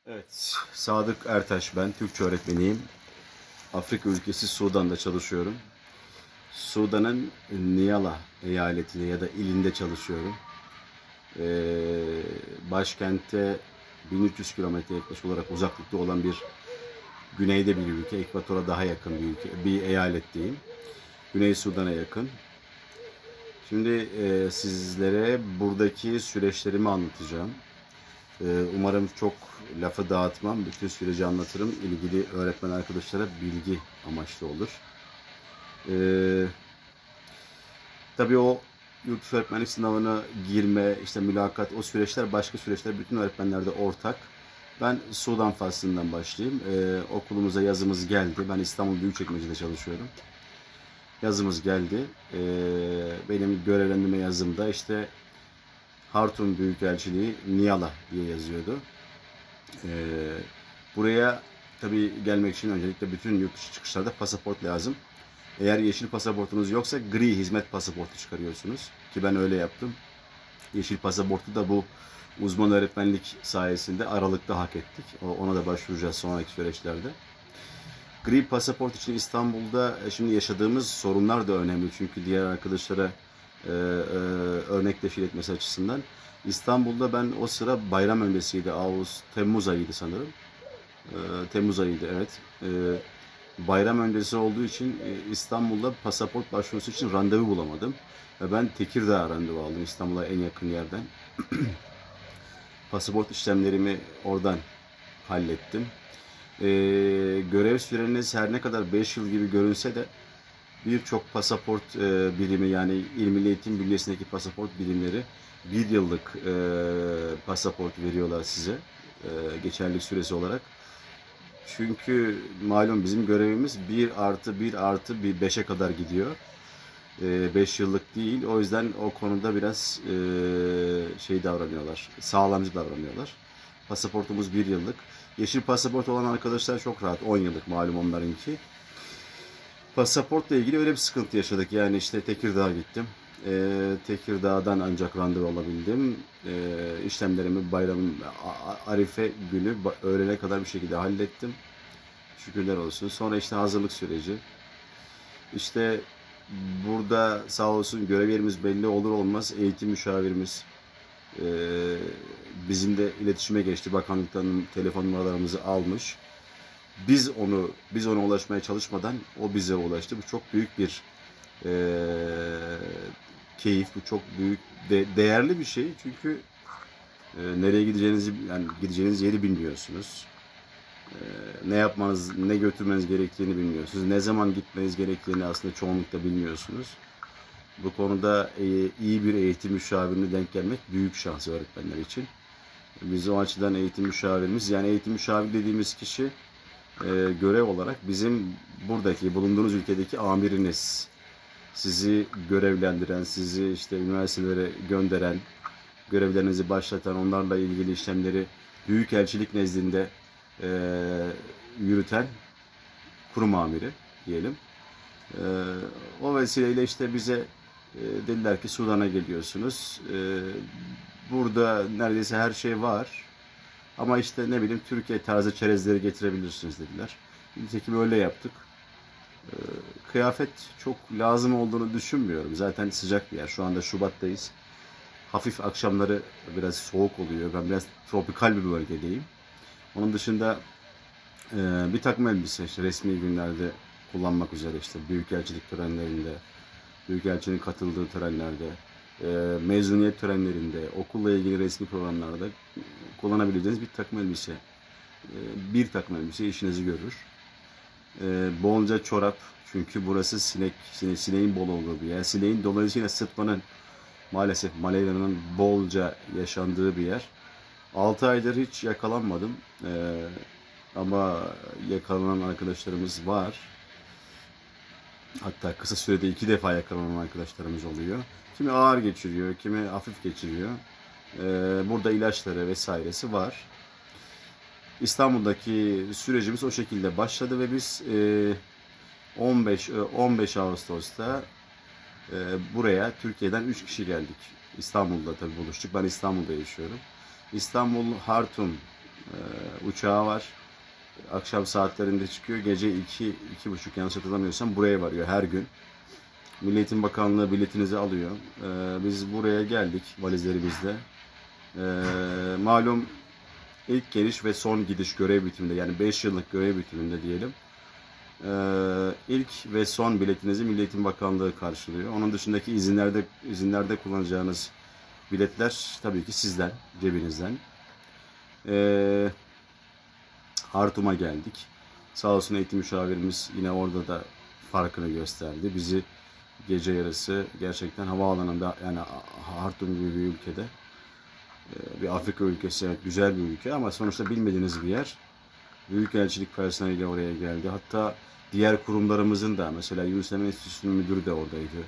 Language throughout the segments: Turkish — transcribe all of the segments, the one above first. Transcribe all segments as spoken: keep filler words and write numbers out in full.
Evet, Sadık Ertaş ben, Türkçe öğretmeniyim. Afrika ülkesi Sudan'da çalışıyorum. Sudan'ın Niyala eyaletinde ya da ilinde çalışıyorum. Ee, başkente bin üç yüz kilometre yaklaşık olarak uzaklıkta olan bir güneyde bir ülke, ekvatora daha yakın bir ülke, bir eyalet diyeyim. Güney Sudan'a yakın. Şimdi e, sizlere buradaki süreçlerimi anlatacağım. Ee, umarım çok lafı dağıtmam, bütün süreci anlatırım. İlgili öğretmen arkadaşlara bilgi amaçlı olur. Ee, tabii o yurt öğretmenlik sınavına girme, işte mülakat, o süreçler başka süreçler bütün öğretmenlerde ortak. Ben Sudan faslından başlayayım. Ee, okulumuza yazımız geldi. Ben İstanbul Büyükçekmece'de çalışıyorum. Yazımız geldi. Ee, benim görevlendirme yazımda işte Hartum Büyükelçiliği Niyala diye yazıyordu. Ee, buraya tabii gelmek için öncelikle bütün yurt dışı çıkışlarda pasaport lazım. Eğer yeşil pasaportunuz yoksa gri hizmet pasaportu çıkarıyorsunuz. Ki ben öyle yaptım. Yeşil pasaportu da bu uzman öğretmenlik sayesinde Aralık'ta hak ettik. Ona da başvuracağız sonraki süreçlerde. Gri pasaport için İstanbul'da şimdi yaşadığımız sorunlar da önemli. Çünkü diğer arkadaşlara e, e, örnek teşkil etmesi açısından. İstanbul'da ben o sıra bayram öncesiydi. Ağustos, Temmuz ayıydı sanırım. E, Temmuz ayıydı, evet. E, bayram öncesi olduğu için e, İstanbul'da pasaport başvurusu için randevu bulamadım. Ve ben Tekirdağ randevu aldım, İstanbul'a en yakın yerden. Pasaport işlemlerimi oradan hallettim. Ee, görev süreniz her ne kadar beş yıl gibi görünse de birçok pasaport e, birimi, yani İl Milli Eğitim Bünyesindeki pasaport birimleri bir yıllık e, pasaport veriyorlar size e, geçerlilik süresi olarak. Çünkü malum bizim görevimiz bir artı bir artı bir beşe kadar gidiyor. beş yıllık değil. O yüzden o konuda biraz e, şey davranıyorlar, sağlamcı davranıyorlar. Pasaportumuz bir yıllık. Yeşil pasaport olan arkadaşlar çok rahat. on yıllık malum onlarınki. Pasaportla ilgili öyle bir sıkıntı yaşadık. Yani işte Tekirdağ'a gittim. Ee, Tekirdağ'dan ancak randevu alabildim. Ee, işlemlerimi bayram Arife günü öğlene kadar bir şekilde hallettim. Şükürler olsun. Sonra işte hazırlık süreci. İşte burada sağ olsun görev yerimiz belli olur olmaz eğitim müşavirimiz e, bizimle iletişime geçti. Bakanlıktan telefon numaralarımızı almış. Biz onu biz ona ulaşmaya çalışmadan o bize ulaştı. Bu çok büyük bir e, keyif, bu çok büyük de, değerli bir şey. Çünkü e, nereye gideceğinizi, yani gideceğiniz yeri bilmiyorsunuz. E, ne yapmanız, ne götürmeniz gerektiğini bilmiyorsunuz. Ne zaman gitmeniz gerektiğini aslında çoğunlukla bilmiyorsunuz. Bu konuda e, iyi bir eğitim müşavirine denk gelmek büyük şans öğretmenler için. Biz o açıdan eğitim müşavirimiz, yani eğitim müşavir dediğimiz kişi e, görev olarak bizim buradaki, bulunduğunuz ülkedeki amiriniz. Sizi görevlendiren, sizi işte üniversitelere gönderen, görevlerinizi başlatan, onlarla ilgili işlemleri büyükelçilik nezdinde e, yürüten kurum amiri diyelim. E, o vesileyle işte bize e, dediler ki Sudan'a geliyorsunuz. E, burada neredeyse her şey var. Ama işte ne bileyim Türkiye tarzı çerezleri getirebilirsiniz dediler. Nitekim öyle yaptık. E, kıyafet çok lazım olduğunu düşünmüyorum. Zaten sıcak bir yer. Şu anda Şubat'tayız. Hafif akşamları biraz soğuk oluyor. Ben biraz tropikal bir bölgedeyim. Onun dışında e, bir takım elbise işte resmi günlerde kullanmak üzere, işte büyükelçilik törenlerinde, büyükelçinin katıldığı törenlerde, e, mezuniyet törenlerinde, okulla ilgili resmi programlarda kullanabileceğiniz bir takım elbise. E, bir takım elbise işinizi görür. E, bolca çorap, çünkü burası sinek, sine, sineğin bol olduğu bir yer. Sineğin dolayısıyla sıtmanın, maalesef malarya'nın bolca yaşandığı bir yer. altı aydır hiç yakalanmadım. E, ama yakalanan arkadaşlarımız var. Hatta kısa sürede iki defa yakalanan arkadaşlarımız oluyor. Kimi ağır geçiriyor, kimi hafif geçiriyor. Ee, burada ilaçları vesairesi var. İstanbul'daki sürecimiz o şekilde başladı ve biz on beş on beş Ağustos'ta buraya Türkiye'den üç kişi geldik. İstanbul'da tabii buluştuk. Ben İstanbul'da yaşıyorum. İstanbul Hartum E, uçağı var. Akşam saatlerinde çıkıyor. Gece iki, iki buçuk yanlış hatırlamıyorsam buraya varıyor her gün. Milli Eğitim Bakanlığı biletinizi alıyor. Ee, biz buraya geldik valizlerimizle. Ee, malum ilk geliş ve son gidiş görev bitiminde, yani beş yıllık görev bitiminde diyelim. Ee, ilk ve son biletinizi Milli Eğitim Bakanlığı karşılıyor. Onun dışındaki izinlerde izinlerde kullanacağınız biletler tabii ki sizden, cebinizden. Ee, Hartum'a geldik. Sağ olsun eğitim müşavirimiz yine orada da farkını gösterdi. Bizi gece yarısı gerçekten havaalanında, yani Hartum gibi bir ülkede, bir Afrika ülkesi, evet, güzel bir ülke ama sonuçta bilmediğiniz bir yer. Büyükelçilik personeliyle oraya geldi. Hatta diğer kurumlarımızın da, mesela Yunus Emre Enstitüsü'nün müdürü de oradaydı.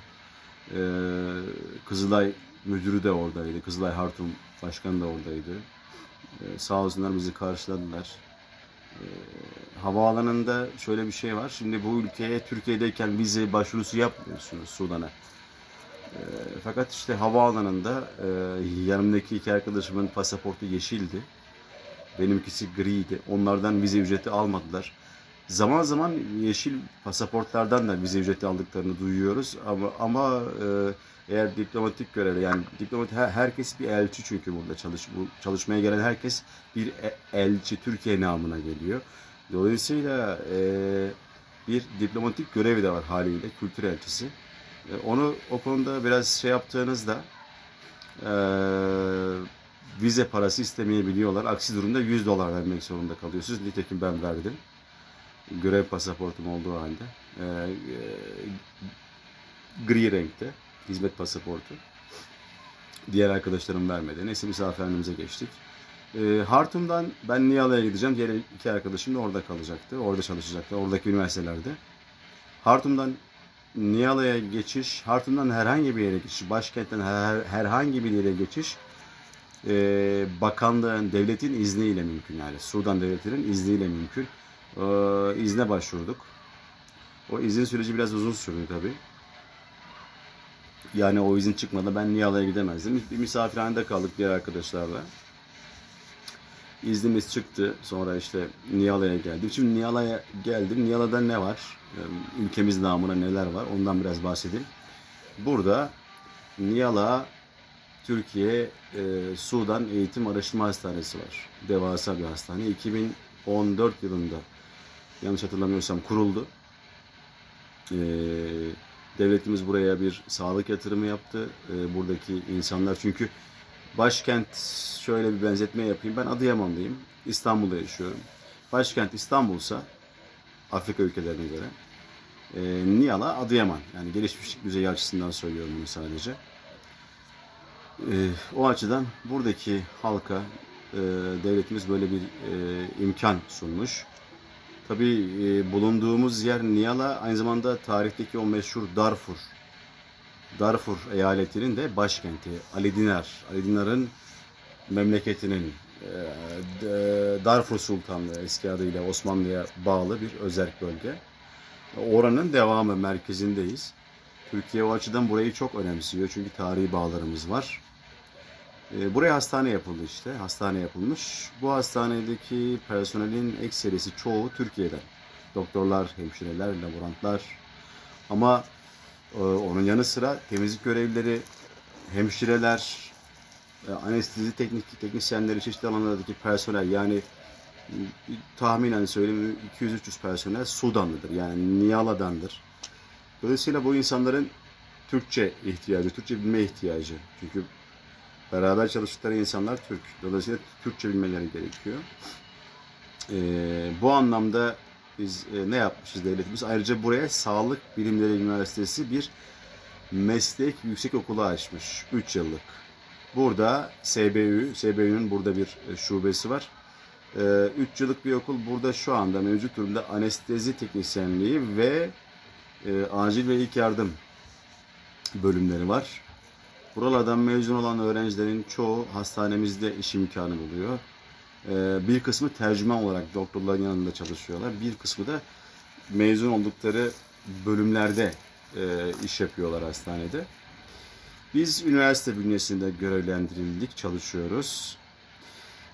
Kızılay müdürü de oradaydı. Kızılay Hartum başkanı da oradaydı. Sağ olsunlar bizi karşıladılar. Havaalanında şöyle bir şey var. Şimdi bu ülkeye Türkiye'deyken vize başvurusu yapmıyorsunuz Sudan'a. E, fakat işte havaalanında e, yanımdaki iki arkadaşımın pasaportu yeşildi. Benimkisi griydi. Onlardan vize ücreti almadılar. Zaman zaman yeşil pasaportlardan da vize ücreti aldıklarını duyuyoruz. Ama ama e, eğer diplomatik görevli, yani diplomat her, herkes bir elçi, çünkü burada çalış bu çalışmaya gelen herkes bir elçi, Türkiye namına geliyor. Dolayısıyla e, bir diplomatik görevi de var haliyle, kültür elçisi. E, onu o konuda biraz şey yaptığınızda e, vize parası istemeyebiliyorlar. Aksi durumda yüz dolar vermek zorunda kalıyorsunuz. Nitekim ben verdim. Görev pasaportum olduğu halde. E, e, gri renkte. Hizmet pasaportu. Diğer arkadaşlarım vermedi. Neyse misafirhanemize geçtik. E, Hartum'dan ben Niyala'ya gideceğim. Diğer iki arkadaşım da orada kalacaktı. Orada çalışacaktı. Oradaki üniversitelerde. Hartum'dan Niyala'ya geçiş, Hartum'dan herhangi bir yere geçiş, başkentten her, herhangi bir yere geçiş e, bakanlığın, devletin izniyle mümkün. Yani Sudan devletinin izniyle mümkün. E, izne başvurduk. O izin süreci biraz uzun sürdü tabii. Yani o izin çıkmadan ben Niyala'ya gidemezdim. Bir misafirhanede kaldık diğer arkadaşlarla. İznimiz çıktı. Sonra işte Niyala'ya geldim. Şimdi Niyala'ya geldim. Niyala'da ne var? Ülkemiz namına neler var? Ondan biraz bahsedeyim. Burada Niyala, Türkiye e, Sudan Eğitim Araştırma Hastanesi var. Devasa bir hastane. iki bin on dört yılında yanlış hatırlamıyorsam kuruldu. E, devletimiz buraya bir sağlık yatırımı yaptı. E, buradaki insanlar, çünkü başkent, şöyle bir benzetme yapayım. Ben Adıyamanlıyım. İstanbul'da yaşıyorum. Başkent İstanbul'sa Afrika ülkelerine göre e, Niyala Adıyaman. Yani gelişmişlik düzeyi açısından söylüyorum bunu sadece. E, o açıdan buradaki halka e, devletimiz böyle bir e, imkan sunmuş. Tabii e, bulunduğumuz yer Niyala aynı zamanda tarihteki o meşhur Darfur. Darfur eyaletinin de başkenti. Ali Dinar. Ali Dinar'ın memleketinin e, Darfur Sultanlığı, eski adıyla Osmanlı'ya bağlı bir özerk bölge. Oranın devamı, merkezindeyiz. Türkiye o açıdan burayı çok önemsiyor. Çünkü tarihi bağlarımız var. E, buraya hastane yapıldı işte. Hastane yapılmış. Bu hastanedeki personelin ekserisi çoğu Türkiye'den. Doktorlar, hemşireler, laborantlar. Ama e, onun yanı sıra temizlik görevlileri, hemşireler, e, anestezi teknik teknisyenleri, çeşitli alanlardaki personel, yani tahminen söyleyeyim iki yüz üç yüz personel Sudanlıdır. Yani Niyala'dandır. Dolayısıyla bu insanların Türkçe ihtiyacı, Türkçe bilme ihtiyacı. Çünkü beraber çalıştıkları insanlar Türk. Dolayısıyla Türkçe bilmeleri gerekiyor. Ee, bu anlamda biz e, ne yapmışız devletimiz? Ayrıca buraya Sağlık Bilimleri Üniversitesi bir meslek yüksekokulu açmış. üç yıllık. Burada S B Ü, S B Ü'nün burada bir şubesi var. üç yıllık bir okul. Burada şu anda mevcut durumda anestezi teknisyenliği ve e, acil ve ilk yardım bölümleri var. Buralardan mezun olan öğrencilerin çoğu hastanemizde iş imkanı buluyor. E, bir kısmı tercüman olarak doktorların yanında çalışıyorlar. Bir kısmı da mezun oldukları bölümlerde e, iş yapıyorlar hastanede. Biz üniversite bünyesinde görevlendirildik, çalışıyoruz.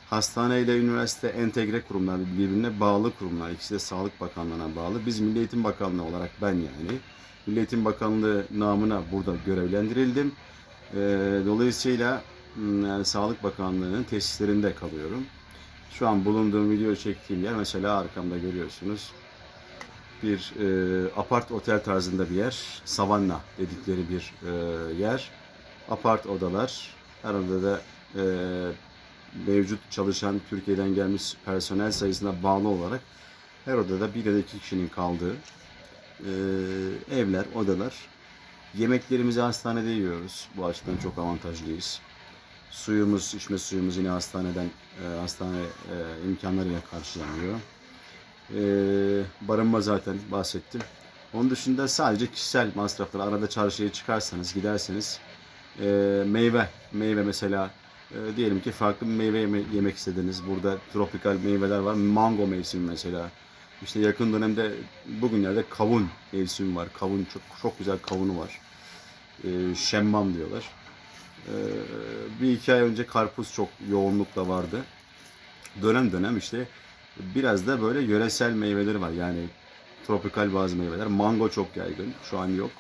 Hastane ile üniversite entegre kurumlar, birbirine bağlı kurumlar. İkisi de Sağlık Bakanlığı'na bağlı. Biz Milli Eğitim Bakanlığı olarak, ben yani Milli Eğitim Bakanlığı namına burada görevlendirildim. Dolayısıyla yani Sağlık Bakanlığı'nın tesislerinde kalıyorum. Şu an bulunduğum, video çektiğim yer mesela arkamda görüyorsunuz. Bir e, apart otel tarzında bir yer. Savanna dedikleri bir e, yer. Apart odalar. Her odada e, mevcut çalışan Türkiye'den gelmiş personel sayısına bağlı olarak her odada bir ya da iki kişinin kaldığı e, evler, odalar. Yemeklerimizi hastanede yiyoruz. Bu açıdan çok avantajlıyız. Suyumuz, içme suyumuz yine hastaneden, e, hastane e, imkanlarıyla karşılanıyor. E, barınma zaten bahsettim. Onun dışında sadece kişisel masraflar. Arada çarşıya çıkarsanız, giderseniz e, meyve, meyve mesela e, diyelim ki farklı bir meyve yeme yemek istediniz. Burada tropikal meyveler var. Mango mevsimi mesela. İşte yakın dönemde bugünlerde kavun mevsimi var. Kavun çok çok güzel kavunu var. E, şemmam diyorlar. E, bir iki ay önce karpuz çok yoğunlukla vardı. Dönem dönem işte biraz da böyle yöresel meyveleri var. Yani tropikal bazı meyveler. Mango çok yaygın. Şu an yok.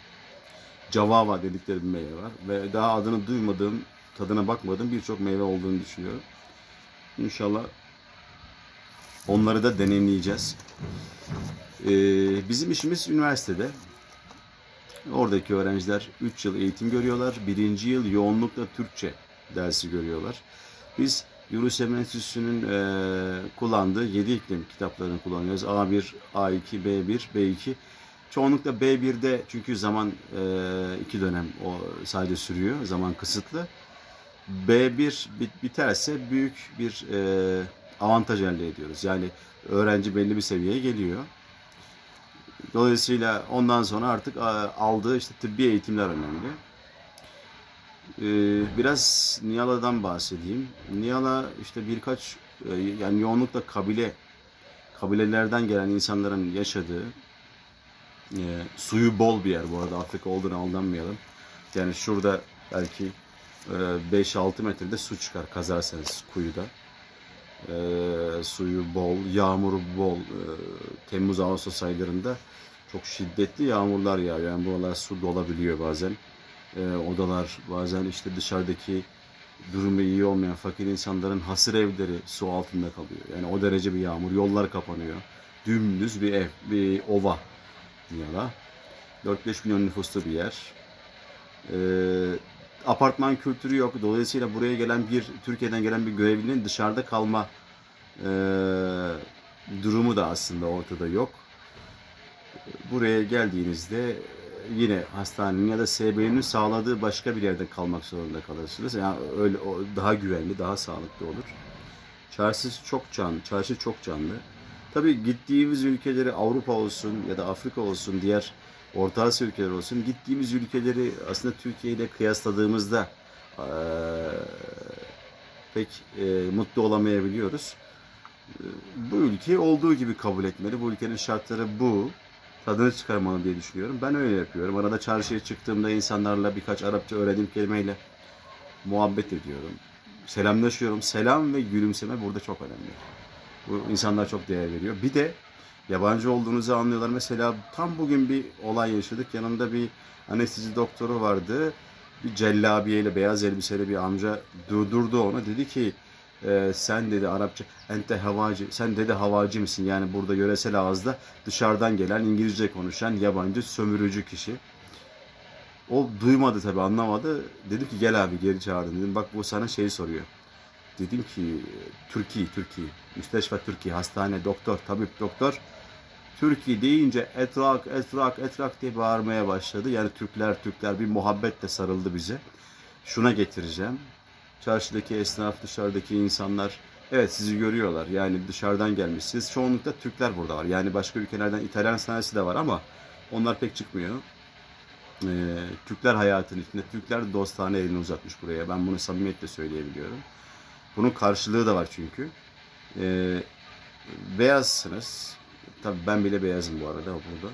Cavava dedikleri bir meyve var. Ve daha adını duymadığım, tadına bakmadığım birçok meyve olduğunu düşünüyorum. İnşallah onları da deneyimleyeceğiz. Ee, bizim işimiz üniversitede. Oradaki öğrenciler üç yıl eğitim görüyorlar. birinci yıl yoğunlukla Türkçe dersi görüyorlar. Biz Yunus Emre Enstitüsü'nün e, kullandığı yedi iklim kitaplarını kullanıyoruz. A bir, A iki, B bir, B iki. Çoğunlukla B bir'de çünkü zaman e, iki dönem o sadece sürüyor. Zaman kısıtlı. B bir bit biterse büyük bir e, avantaj elde ediyoruz. Yani öğrenci belli bir seviyeye geliyor. Dolayısıyla ondan sonra artık aldığı işte tıbbi eğitimler önemli. Ee, biraz Niyala'dan bahsedeyim. Niyala işte birkaç yani yoğunlukla kabile kabilelerden gelen insanların yaşadığı e, suyu bol bir yer bu arada. Afrika olduğunu aldanmayalım. Yani şurada belki beş altı metrede su çıkar kazarsanız kuyuda. E, suyu bol, yağmuru bol. E, Temmuz Ağustos aylarında çok şiddetli yağmurlar yağıyor. Yani buralar su dolabiliyor bazen. E, odalar bazen işte dışarıdaki durumu iyi olmayan fakir insanların hasır evleri su altında kalıyor. Yani o derece bir yağmur. Yollar kapanıyor. Dümdüz bir ev, bir ova. Niyala. dört beş milyon nüfuslu bir yer. E, apartman kültürü yok. Dolayısıyla buraya gelen bir, Türkiye'den gelen bir görevlinin dışarıda kalma e, durumu da aslında ortada yok. Buraya geldiğinizde yine hastanenin ya da S B N'in sağladığı başka bir yerde kalmak zorunda kalırsınız. Yani öyle daha güvenli, daha sağlıklı olur. Çarşı çok canlı, çarşı çok canlı. Tabii gittiğimiz ülkeleri Avrupa olsun ya da Afrika olsun, diğer Orta Asya ülkeleri olsun, gittiğimiz ülkeleri aslında Türkiye ile kıyasladığımızda e, pek e, mutlu olamayabiliyoruz. E, bu ülkeyi olduğu gibi kabul etmeli. Bu ülkenin şartları bu. Tadını çıkarmalı diye düşünüyorum. Ben öyle yapıyorum. Arada çarşıya çıktığımda insanlarla birkaç Arapça öğrendiğim kelimeyle muhabbet ediyorum. Selamlaşıyorum. Selam ve gülümseme burada çok önemli. Bu insanlar çok değer veriyor. Bir de yabancı olduğunuzu anlıyorlar. Mesela tam bugün bir olay yaşadık. Yanımda bir anestezi doktoru vardı. Bir cellabiyeyle, beyaz elbiseli bir amca durdurdu onu. Dedi ki Ee, sen dedi Arapça, ente havacı, sen dedi havacı mısın? Yani burada yöresel ağızda dışarıdan gelen, İngilizce konuşan yabancı sömürücü kişi. O duymadı tabii, anlamadı. Dedim ki gel abi, geri çağırdım. Dedim bak bu sana şey soruyor. Dedim ki Türkiye, Türkiye, müsteşfa Türkiye, hastane, doktor, tabip, doktor. Türkiye deyince etrak, etrak, etrak diye bağırmaya başladı. Yani Türkler, Türkler bir muhabbetle sarıldı bize. Şuna getireceğim. Çarşıdaki esnaf, dışarıdaki insanlar evet sizi görüyorlar. Yani dışarıdan gelmişsiniz. Çoğunlukla Türkler burada var. Yani başka ülkelerden İtalyan sanayisi de var ama onlar pek çıkmıyor. Ee, Türkler hayatın içinde. Türkler dostane elini uzatmış buraya. Ben bunu samimiyetle söyleyebiliyorum. Bunun karşılığı da var çünkü. Ee, beyazsınız. Tabii ben bile beyazım bu arada burada.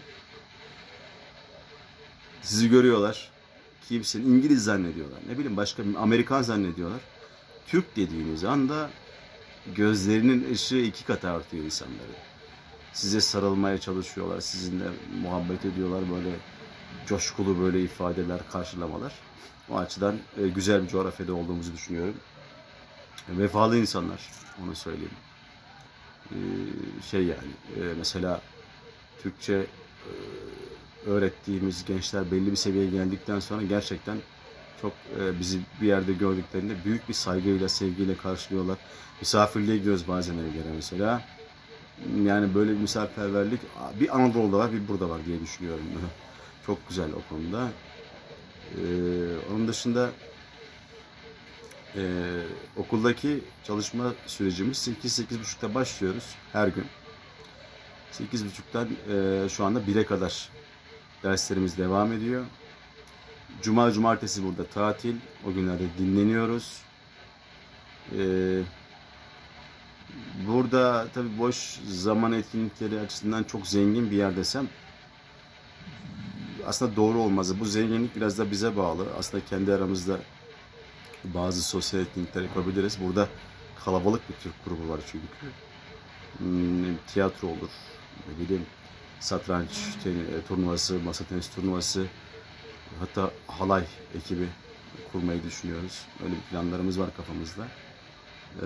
Sizi görüyorlar. Kimsin? İngiliz zannediyorlar. Ne bileyim başka bir Amerikan zannediyorlar. Türk dediğiniz anda gözlerinin ışığı iki kat artıyor insanların. Size sarılmaya çalışıyorlar, sizinle muhabbet ediyorlar, böyle coşkulu böyle ifadeler, karşılamalar. O açıdan e, güzel bir coğrafyada olduğumuzu düşünüyorum. E, vefalı insanlar, onu söyleyeyim. E, şey yani, e, mesela Türkçe e, öğrettiğimiz gençler belli bir seviyeye geldikten sonra gerçekten çok e, bizi bir yerde gördüklerinde büyük bir saygıyla, sevgiyle karşılıyorlar. Misafirliğe gidiyoruz bazen evlere mesela. Yani böyle bir misafirperverlik bir Anadolu'da var, bir burada var diye düşünüyorum. Çok güzel o konuda. Ee, onun dışında e, okuldaki çalışma sürecimiz sekiz sekiz buçukta başlıyoruz her gün. sekiz buçuktan e, şu anda bire kadar derslerimiz devam ediyor. Cuma, cumartesi burada tatil. O günlerde dinleniyoruz. Ee, burada tabii boş zaman etkinlikleri açısından çok zengin bir yer desem aslında doğru olmaz. Bu zenginlik biraz da bize bağlı. Aslında kendi aramızda bazı sosyal etkinlikler yapabiliriz. Burada kalabalık bir Türk grubu var çünkü. Hmm, tiyatro olur, ne bileyim, satranç turnuvası, masa tenisi turnuvası, hatta halay ekibi kurmayı düşünüyoruz. Öyle bir planlarımız var kafamızda. Ee,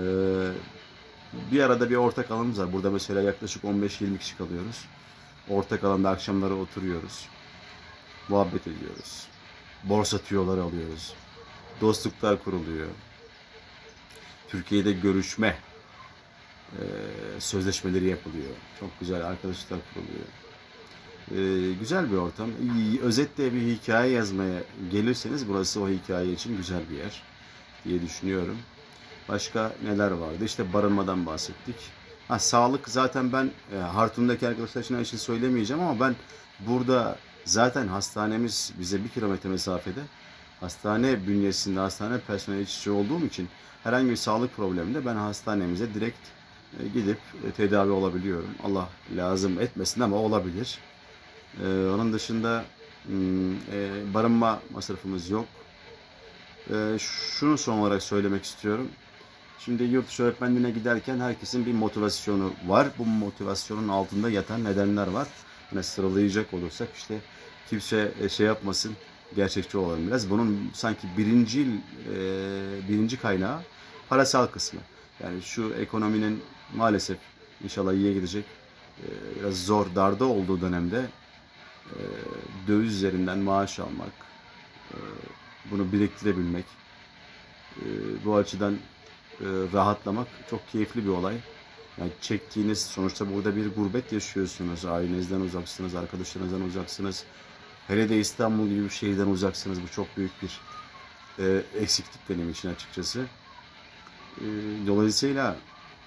bir arada bir ortak alanımız var. Burada mesela yaklaşık on beş yirmi kişi kalıyoruz. Ortak alanda akşamları oturuyoruz. Muhabbet ediyoruz. Borsa tüyoları alıyoruz. Dostluklar kuruluyor. Türkiye'de görüşme e, sözleşmeleri yapılıyor. Çok güzel arkadaşlıklar kuruluyor. E, güzel bir ortam. Özetle bir hikaye yazmaya gelirseniz burası o hikaye için güzel bir yer diye düşünüyorum. Başka neler vardı? İşte barınmadan bahsettik. Ha, sağlık zaten ben e, Hartun'daki arkadaşlar için aynı şey söylemeyeceğim ama ben burada zaten hastanemiz bize bir kilometre mesafede. Hastane bünyesinde, hastane personeli iç içe olduğum için herhangi bir sağlık probleminde ben hastanemize direkt e, gidip e, tedavi olabiliyorum. Allah lazım etmesin ama olabilir. E, onun dışında hmm, e, barınma masrafımız yok. E, şunu son olarak söylemek istiyorum. Şimdi yurt dışı öğretmenliğine giderken herkesin bir motivasyonu var. Bu motivasyonun altında yatan nedenler var. Hani sıralayacak olursak işte kimse şey yapmasın, gerçekçi olalım biraz. Bunun sanki birinci e, birinci kaynağı parasal kısmı. Yani şu ekonominin maalesef inşallah iyiye gidecek, e, biraz zor, darda olduğu dönemde e, döviz üzerinden maaş almak, e, bunu biriktirebilmek, e, bu açıdan e, rahatlamak çok keyifli bir olay. Yani çektiğiniz, sonuçta burada bir gurbet yaşıyorsunuz. Ailenizden uzaksınız, arkadaşlarınızdan uzaksınız. Hele de İstanbul gibi bir şehirden uzaksınız. Bu çok büyük bir e, eksiklik benim için açıkçası. E, dolayısıyla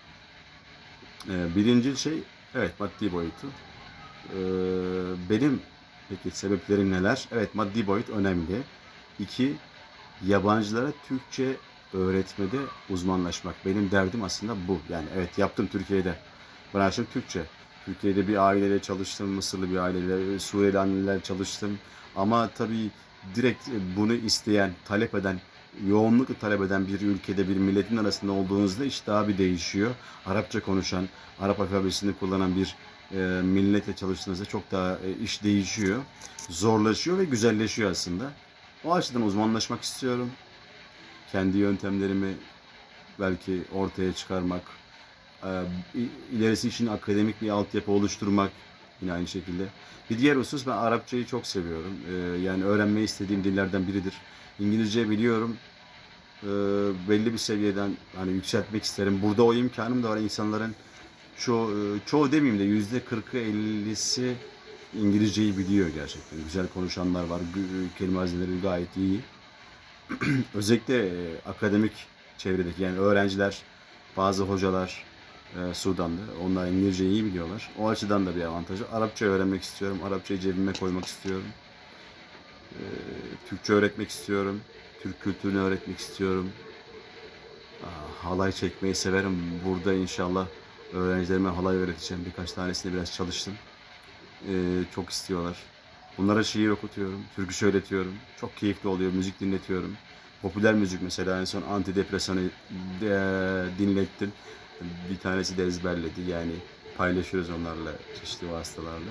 e, birinci şey, evet, maddi boyutu. E, benim peki sebeplerim neler? Evet, maddi boyut önemli. İki, yabancılara Türkçe öğretmede uzmanlaşmak. Benim derdim aslında bu. Yani evet, yaptım Türkiye'de. Branşım Türkçe. Türkiye'de bir aileyle çalıştım. Mısırlı bir aileyle, Suriyeli anneler çalıştım. Ama tabii direkt bunu isteyen, talep eden, yoğunlukla talep eden bir ülkede, bir milletin arasında olduğunuzda iş daha bir değişiyor. Arapça konuşan, Arap alfabesini kullanan bir e, milletle çalıştığınızda çok daha e, iş değişiyor. Zorlaşıyor ve güzelleşiyor aslında. O açıdan uzmanlaşmak istiyorum. Kendi yöntemlerimi belki ortaya çıkarmak, ilerisi için akademik bir altyapı oluşturmak yine aynı şekilde. Bir diğer husus, ben Arapçayı çok seviyorum. Yani öğrenmeyi istediğim dillerden biridir. İngilizce biliyorum. Belli bir seviyeden hani yükseltmek isterim. Burada o imkanım da var. İnsanların çoğu, çoğu demeyeyim de yüzde kırkı ellisi İngilizceyi biliyor gerçekten. Güzel konuşanlar var. Kelime hazineleri gayet iyi. Özellikle e, akademik çevredeki, yani öğrenciler, bazı hocalar e, Sudan'da, onlar İngilizceyi iyi biliyorlar. O açıdan da bir avantajı. Arapça öğrenmek istiyorum. Arapçayı cebime koymak istiyorum. E, Türkçe öğretmek istiyorum. Türk kültürünü öğretmek istiyorum. Aa, halay çekmeyi severim. Burada inşallah öğrencilerime halay öğreteceğim. Birkaç tanesini biraz çalıştım. E, çok istiyorlar. Bunlara şiir okutuyorum, türkü söyletiyorum. Çok keyifli oluyor, müzik dinletiyorum. Popüler müzik, mesela en son antidepresanı dinlettim. Bir tanesi de ezberledi. Yani paylaşıyoruz onlarla, çeşitli vasıtalarla.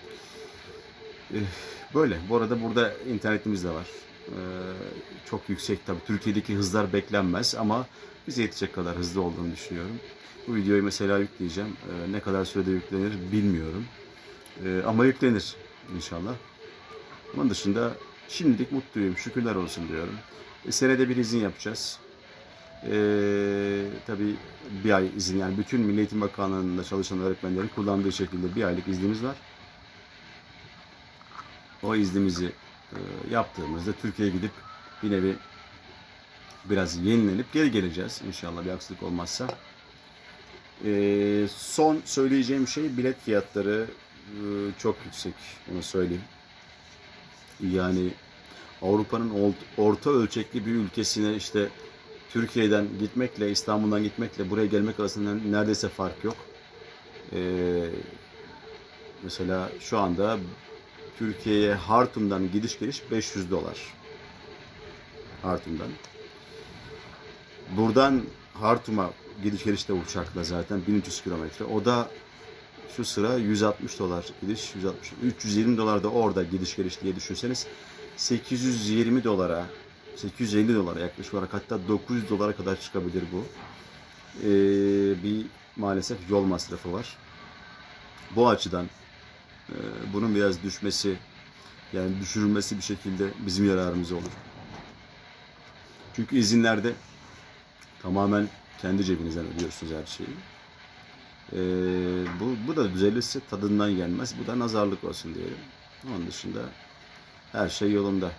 Böyle. Bu arada burada internetimiz de var. Çok yüksek tabii. Türkiye'deki hızlar beklenmez ama bize yetecek kadar hızlı olduğunu düşünüyorum. Bu videoyu mesela yükleyeceğim. Ne kadar sürede yüklenir bilmiyorum. Ama yüklenir inşallah. Onun dışında şimdilik mutluyum. Şükürler olsun diyorum. Senede bir izin yapacağız. Ee, tabii bir ay izin, yani bütün Milli Eğitim Bakanlığı'nda çalışan öğretmenlerin kullandığı şekilde bir aylık iznimiz var. O iznimizi e, yaptığımızda Türkiye'ye gidip bir nevi biraz yenilenip geri geleceğiz inşallah, bir aksilik olmazsa. E, son söyleyeceğim şey, bilet fiyatları e, çok yüksek, onu söyleyeyim. Yani Avrupa'nın orta ölçekli bir ülkesine işte Türkiye'den gitmekle, İstanbul'dan gitmekle buraya gelmek arasında neredeyse fark yok. Ee, mesela şu anda Türkiye'ye Hartum'dan gidiş geliş beş yüz dolar. Hartum'dan. Buradan Hartum'a gidiş geliş de uçakla zaten bin üç yüz kilometre. O da şu sıra yüz altmış dolar gidiş, yüz altmış, üç yüz yirmi dolar da orada gidiş geliş diye düşünseniz sekiz yüz yirmi dolara, sekiz yüz elli dolara yaklaşık olarak, hatta dokuz yüz dolara kadar çıkabilir bu. Ee, bir maalesef yol masrafı var. Bu açıdan e, bunun biraz düşmesi, yani düşürülmesi bir şekilde bizim yararımıza olur. Çünkü izinlerde tamamen kendi cebinizden ödüyorsunuz her şeyi. Ee, bu, bu da düzelirse tadından gelmez. Bu da nazarlık olsun diyelim. Onun dışında her şey yolunda.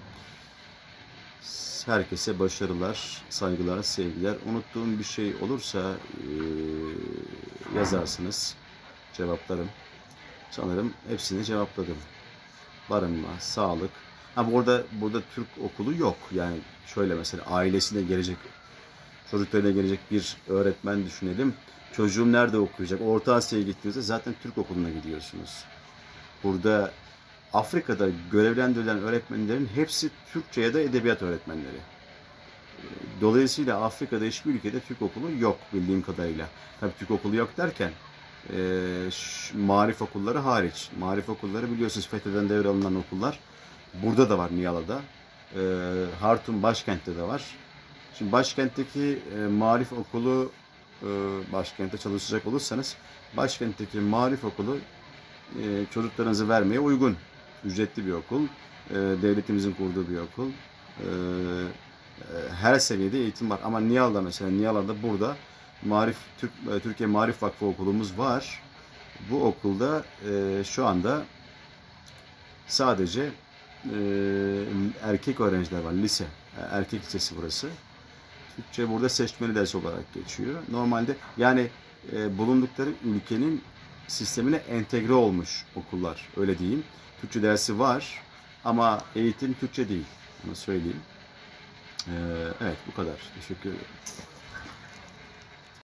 Herkese başarılar, saygılar, sevgiler. Unuttuğum bir şey olursa e, yazarsınız. Cevaplarım. Sanırım hepsini cevapladım. Barınma, sağlık. Ha, burada burada Türk okulu yok. Yani şöyle, mesela ailesine gelecek, çocuklarına gelecek bir öğretmen düşünelim. Çocuğum nerede okuyacak? Orta Asya'ya gittiğinizde zaten Türk okuluna gidiyorsunuz. Burada Afrika'da görevlendirilen öğretmenlerin hepsi Türkçe ya da edebiyat öğretmenleri. Dolayısıyla Afrika'da hiçbir ülkede Türk okulu yok bildiğim kadarıyla. Tabii Türk okulu yok derken e, marif okulları hariç. Marif okulları biliyorsunuz FETÖ'den devralınan okullar. Burada da var, Niyala'da. E, Hartum başkentte de var. Şimdi başkentteki e, marif okulu, e, başkentte çalışacak olursanız başkentteki marif okulu e, çocuklarınızı vermeye uygun. Ücretli bir okul. E, devletimizin kurduğu bir okul. E, her seviyede eğitim var. Ama Niyala'da, mesela Niyala'da burada Marif Türk, Türkiye Marif Vakfı okulumuz var. Bu okulda e, şu anda sadece e, erkek öğrenciler var. Lise. Erkek lisesi burası. Türkçe burada seçmeli ders olarak geçiyor. Normalde yani e, bulundukları ülkenin sistemine entegre olmuş okullar. Öyle diyeyim. Türkçe dersi var ama eğitim Türkçe değil. Onu söyleyeyim. Ee, evet, bu kadar. Teşekkür ederim.